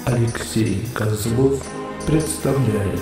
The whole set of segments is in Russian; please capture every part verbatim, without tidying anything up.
Алексей Козлов представляет.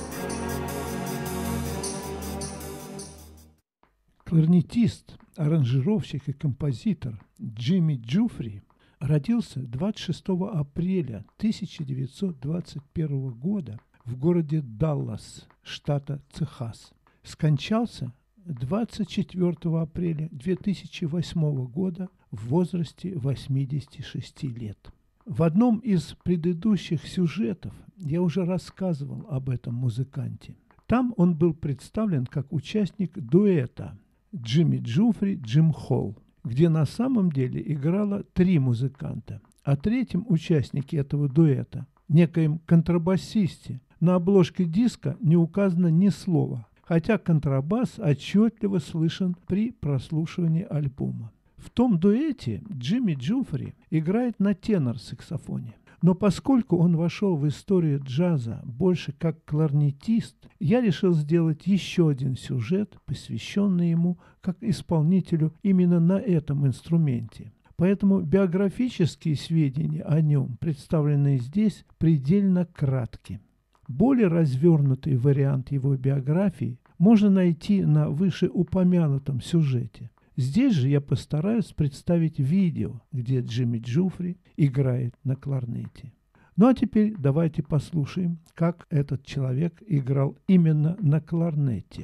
Кларнетист, аранжировщик и композитор Джимми Джуфри родился двадцать шестого апреля тысяча девятьсот двадцать первого года в городе Даллас, штата Техас. Скончался двадцать четвёртого апреля две тысячи восьмого года в возрасте восьмидесяти шести лет. В одном из предыдущих сюжетов я уже рассказывал об этом музыканте. Там он был представлен как участник дуэта Джимми Джуфри Джим Холл, где на самом деле играло три музыканта. О третьем участнике этого дуэта, некоем контрабасисте, на обложке диска не указано ни слова, хотя контрабас отчетливо слышен при прослушивании альбома. В том дуэте Джимми Джуфри играет на тенор-саксофоне. Но поскольку он вошел в историю джаза больше как кларнетист, я решил сделать еще один сюжет, посвященный ему как исполнителю именно на этом инструменте. Поэтому биографические сведения о нем, представленные здесь, предельно кратки. Более развернутый вариант его биографии можно найти на вышеупомянутом сюжете. Здесь же я постараюсь представить видео, где Джимми Джуфри играет на кларнете. Ну а теперь давайте послушаем, как этот человек играл именно на кларнете.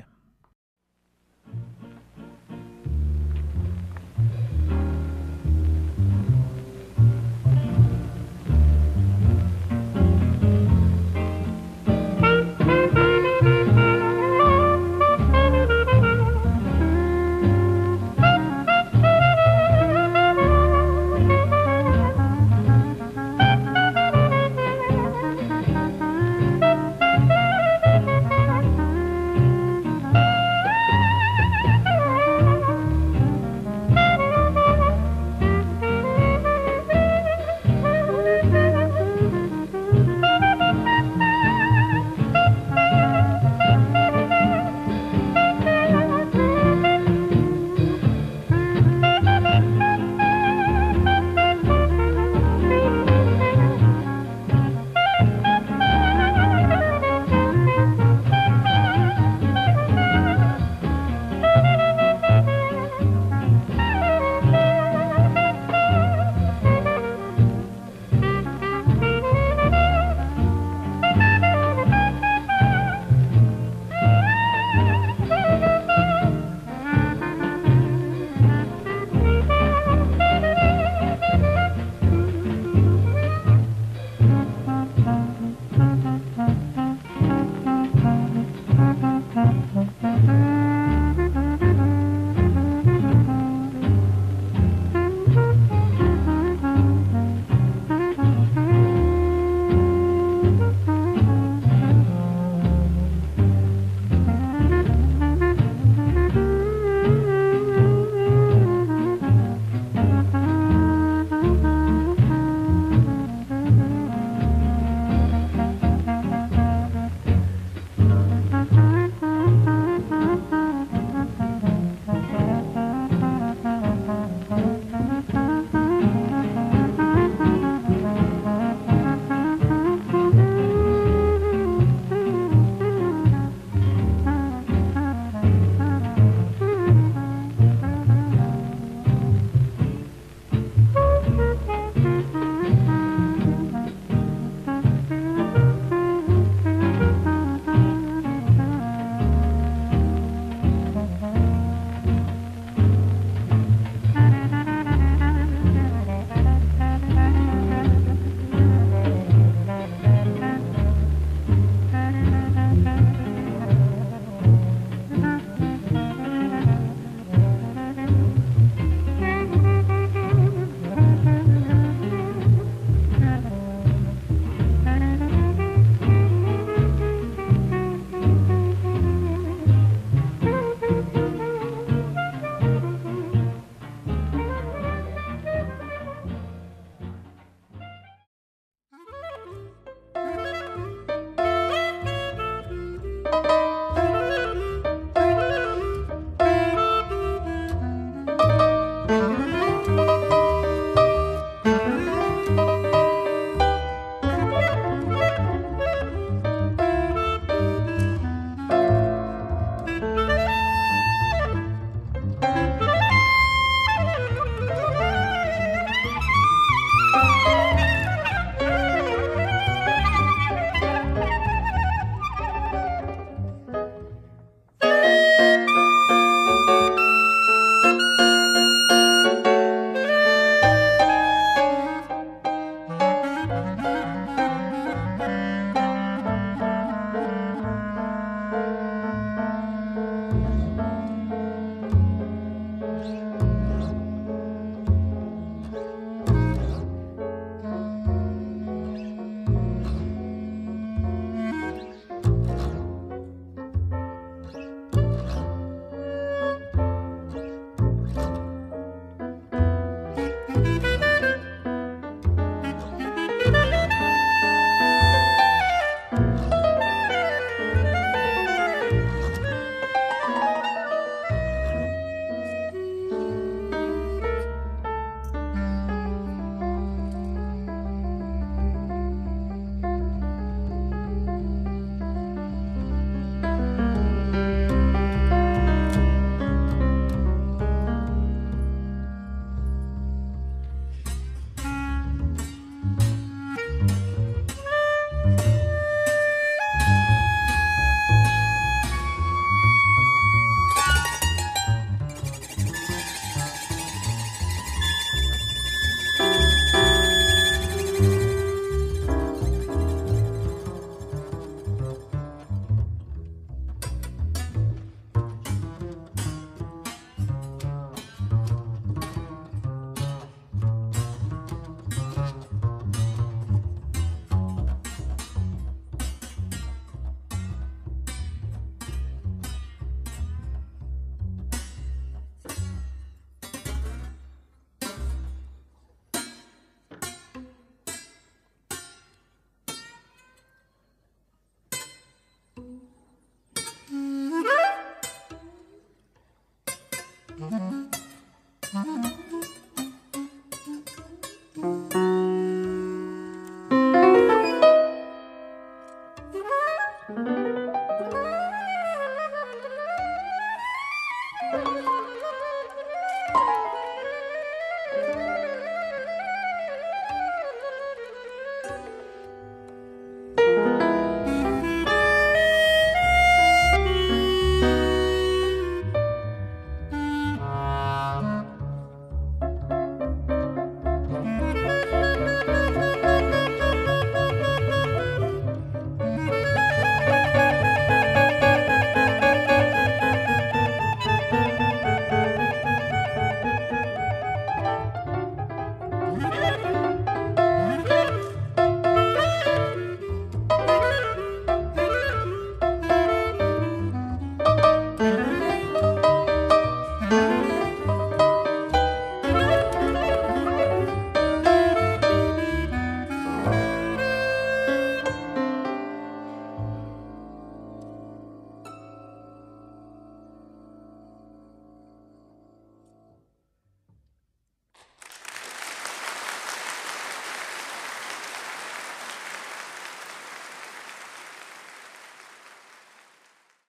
Thank you.